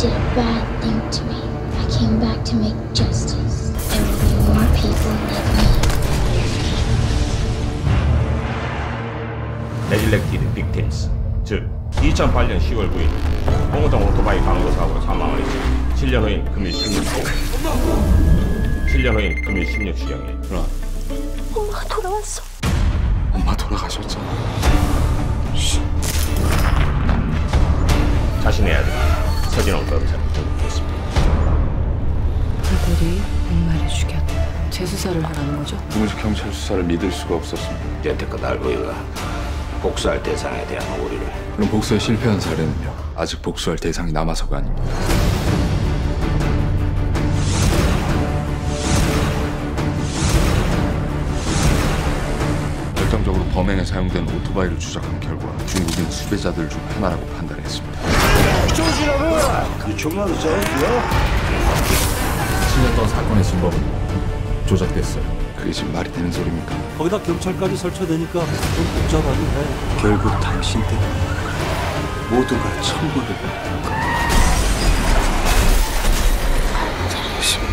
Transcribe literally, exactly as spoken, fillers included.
did a bad thing to me. I came back to make justice. There will be more people like me. 레질렉티드 빅팀스, 즉 이천팔 년 시월 구일 홍우동 오토바이 방조 사고로 사망을 했지. 칠 년 후인 금일 십육 시 칠 년 후인 금일 십육 시경에 누나, 엄마가 돌아왔어. 엄마 돌아가셨잖아. 자신의 아들 서진원 검사를 조국했습니다. 그들이 엄마를 죽였다. 재수사를 하라는 거죠? 공식 경찰 수사를 믿을 수가 없었습니다. 여태껏 알고 있나? 복수할 대상에 대한 오리를. 그럼 복수에 실패한 사례는요? 아직 복수할 대상이 남아서가 아닙니다. 결정적으로 범행에 사용된 오토바이를 추적한 결과 중국인 수배자들 중 하나라고 판단했습니다. 유충만 짜야 칠 년 동안 사건의 진범은 조작됐어요. 그게 지금 말이 되는 소리입니까? 거기다 경찰까지 설치되니까 좀 복잡하긴 해. 결국 당신 때문에 모두가 천벌을 받는 거.